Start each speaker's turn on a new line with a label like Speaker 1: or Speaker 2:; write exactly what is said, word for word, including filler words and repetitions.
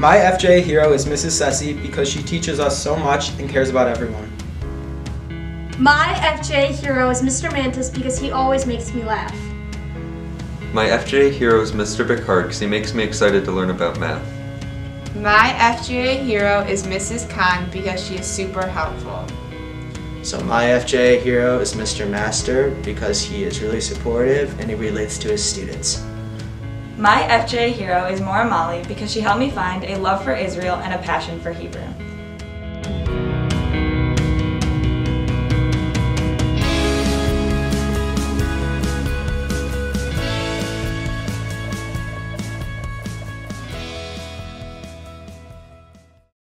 Speaker 1: My F J hero is Missus Sessi because she teaches us so much and cares about everyone.
Speaker 2: My F J hero is Mister Mantis because he always makes me laugh.
Speaker 3: My F J hero is Mister Picard because he makes me excited to learn about math.
Speaker 4: My F J hero is Missus Khan because she is super helpful.
Speaker 5: So my F J hero is Mister Master because he is really supportive and he relates to his students.
Speaker 6: My F J hero is Mora Molly because she helped me find a love for Israel and a passion for Hebrew.